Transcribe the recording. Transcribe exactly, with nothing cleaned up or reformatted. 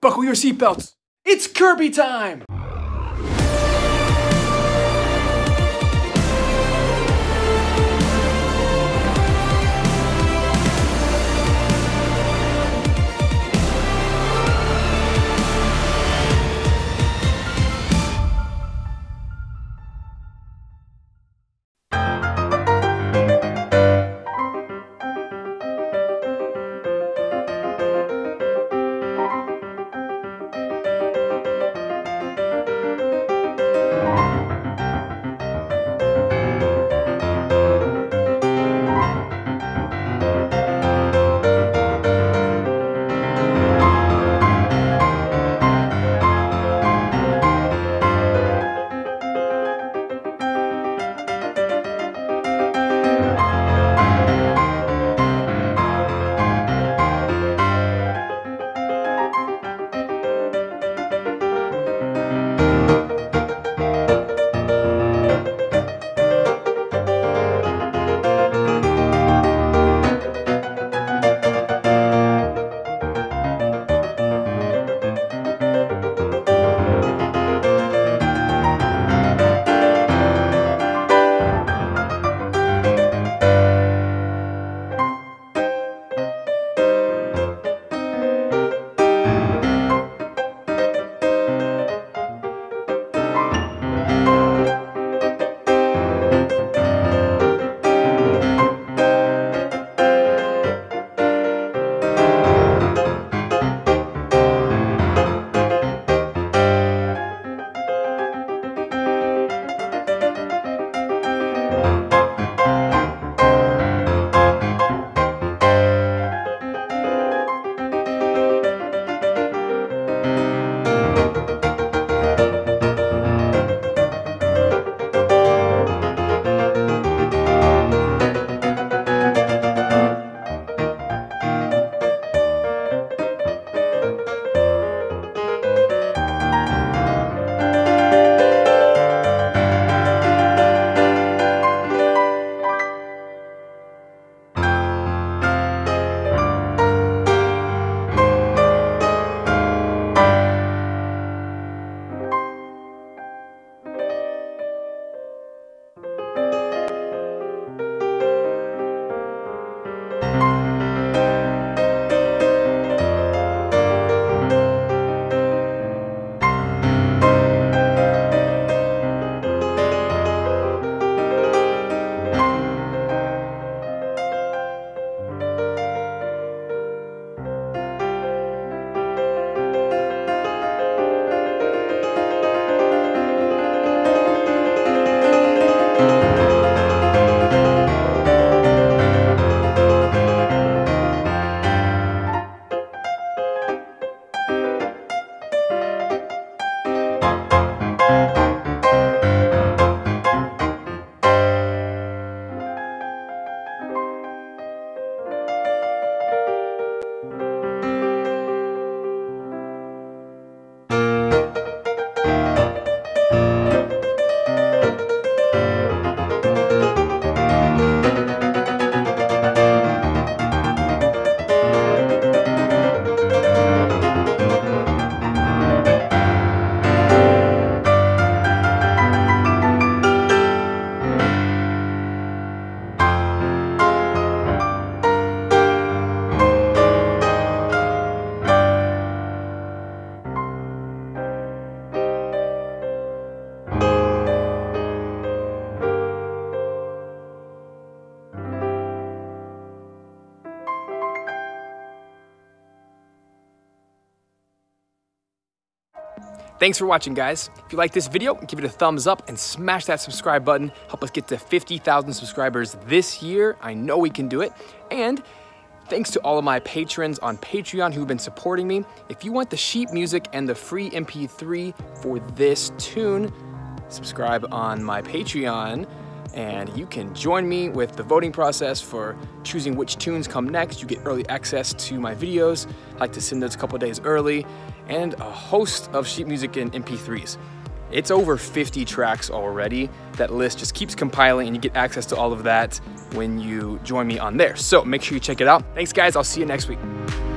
Buckle your seatbelts. It's Kirby time! Thanks for watching, guys. If you like this video, give it a thumbs up and smash that subscribe button. Help us get to fifty thousand subscribers this year. I know we can do it. And thanks to all of my patrons on Patreon who've been supporting me. If you want the sheet music and the free M P three for this tune, subscribe on my Patreon and you can join me with the voting process for choosing which tunes come next. You get early access to my videos. I like to send those a couple days early, and a host of sheet music and M P threes. It's over fifty tracks already. That list just keeps compiling and you get access to all of that when you join me on there. So make sure you check it out. Thanks, guys. I'll see you next week.